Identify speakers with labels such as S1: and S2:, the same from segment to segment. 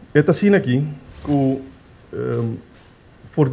S1: Esta cena aqui, que por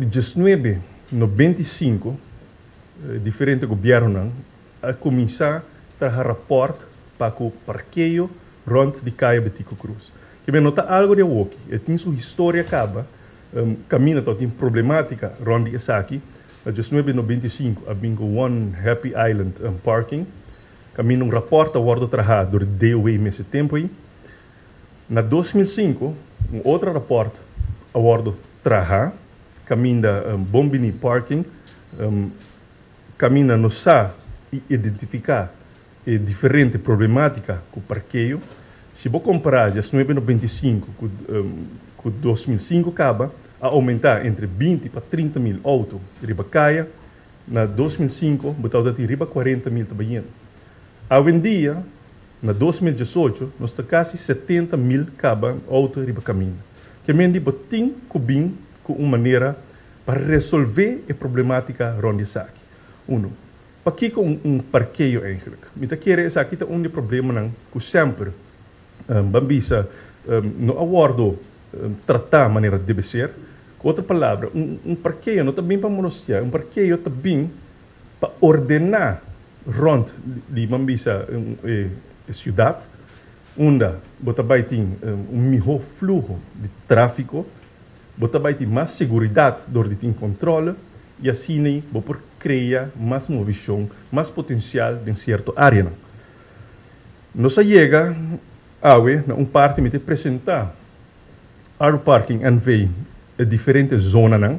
S1: 1995, diferente governo a começar a rapport para o parqueio rond de Caia Betico Cruz. Que me nota algo de aqui, e tem sua história acaba, caminha toda tem problemática rond de aqui, a 1995 abingo One Happy Island parking, caminha rapport a bordo trajado do DOE nesse tempo aí. Na 2005, outro rapport a bordo traha, caminha Bombini Parking, caminha no sa identificar diferente problemática com o parqueio. Se você comparar de 1995 com 2005 acaba a aumentar entre 20 para 30 mil autos riba caia. Na 2005, botou de riba 40 mil também. Hoje em dia, na 2018, nós temos quase 70 mil caba auto riba caminho. Que mendi botim cubim com uma maneira para resolver a problemática ronde aqui. Para que com parqueio eigenlijk? Mita quer essa aqui tem problema não, que sempre bambisa no acordo tratar maneira deve ser. Com outra palavra, parqueio não também para monostia, parqueio também para ordenar rond de bambisa cidade, onde você vai ter melhor fluxo de tráfego, você vai ter mais segurança do que controle e assim você cria mais movição, mais potencial em certa área. Nós chega a parte me apresentar o parking em diferentes zonas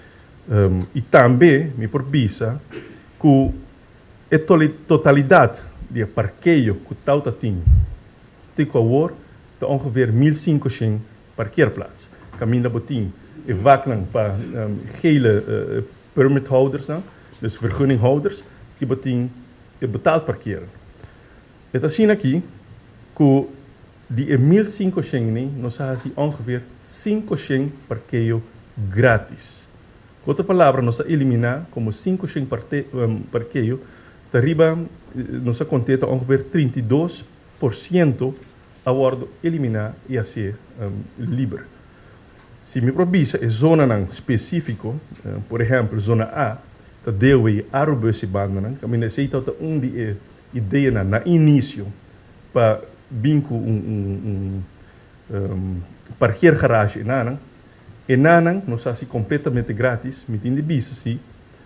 S1: e também me provisa que a totalidade de parqueio que tal tem agora está ongeveer 1500 parkeerplaatsen. Caminha botin e vaklang para hele permit holders, dus vergunninghouders, die botin e betaald parkeren. Het is zien aqui que die 1500 nós fazemos ongeveer 500 parqueio grátis. Com outra palavra, nós eliminar como 500 parqueio, arriba nós contenta ongeveer 32% a bordo eliminar e assim livre. Se me provisa a zona específica, por exemplo, zona A, que deu a arbuse banda, que me necessita onde ideia na início para vinco parquear garagem na e nanan nós fazemos completamente grátis, me tem de bisa se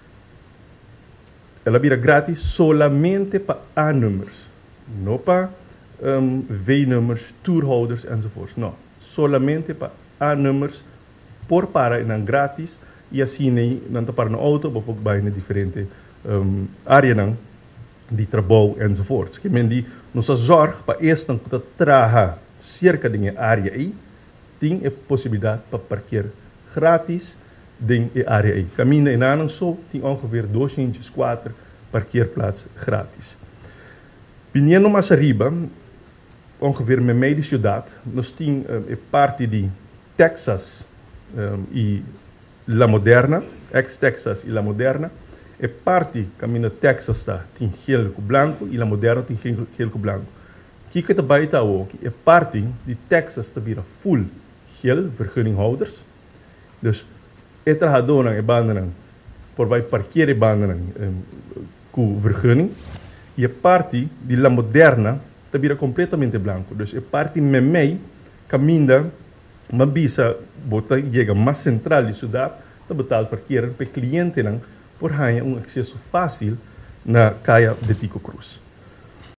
S1: ela vira grátis solamente para A-números, não para V-números, tourholders enzovoort. Não, solamente para A-números por para não grátis e assim não está para no auto, vou vai na diferente área de trabalho enzovoort. Que mendi nós zorg para este que traga cerca de área aí tem a possibilidade para parquear grátis dentro da área aí. Caminha em Anang só tem ongeveer 204 parkeerplaatsen gratis. Vindo mais arriba, ongeveer met meio de cidade, nós temos parte de Texas e La Moderna, ex-Texas e La Moderna, e parte caminho Texas tem geel com branco e La Moderna tem geel com branco. Que que daarbij está ook, é parte de Texas está vira full geel vergunninghouders. Dus é trajador e banda por vai parquear e banda com vergunning. E a parte de La Moderna está vira completamente branco. Dus é parte memei caminha mabisa bota chega mais central de cidade, está betal parquear para cliente por ganhar acesso fácil na Caia Betico Cruz.